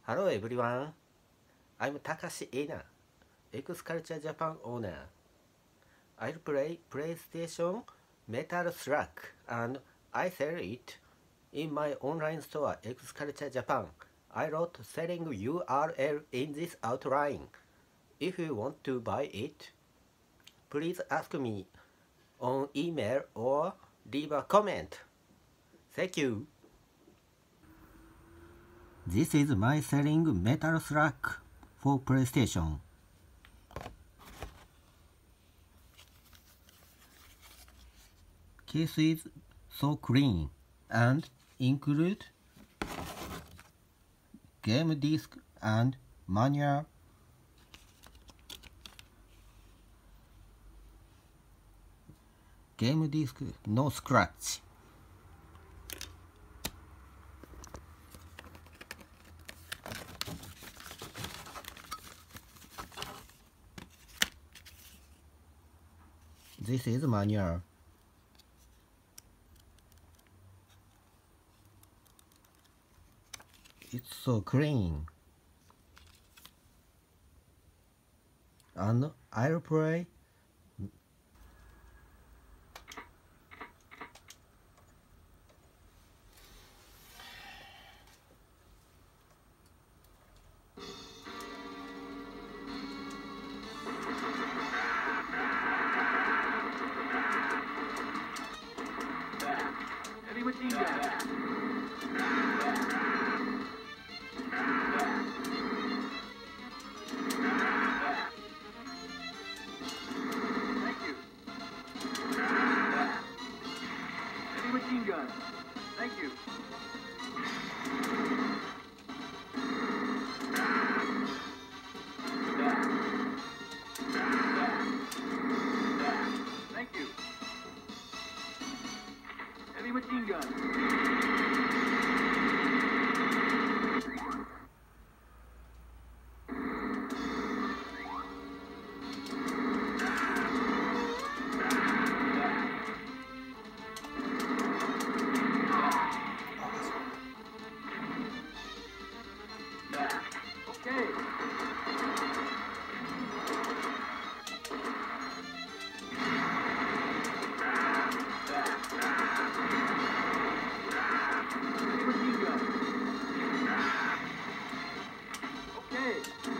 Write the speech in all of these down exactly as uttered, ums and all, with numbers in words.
Hello everyone, I'm Takashi Ina, X Culture Japan owner. I'll play PlayStation Metal Slug and I sell it in my online store X Culture Japan. I wrote selling U R L in this outline. If you want to buy it, please ask me on email or leave a comment. Thank you. This is my selling Metal Slug for PlayStation. Case is so clean and include game disc and manual. Game disc no scratch. This is manual. It's so clean. And I'll play Heavy machine gun. Thank you. Heavy machine gun. Thank you. Thank you. Heavy machine gun. Okay. Heavy machine gun. Okay.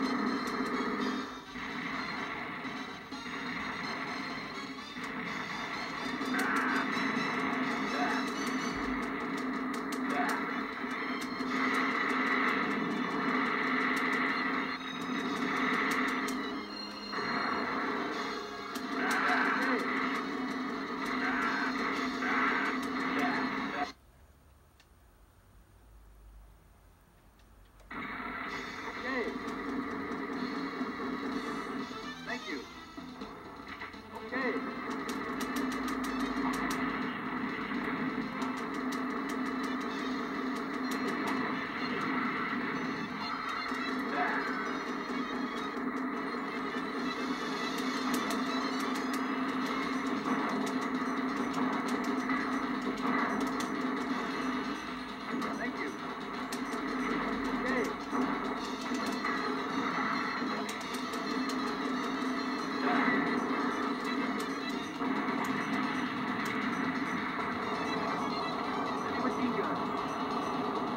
Okay. Thank you. Okay. Thank you. Okay. Heavy machine gun.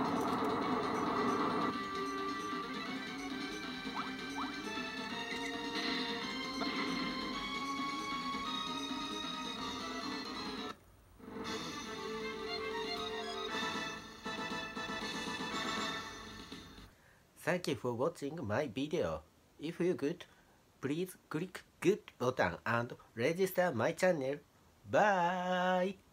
Thank you for watching my video. If you good, please click good button and register my channel. Bye!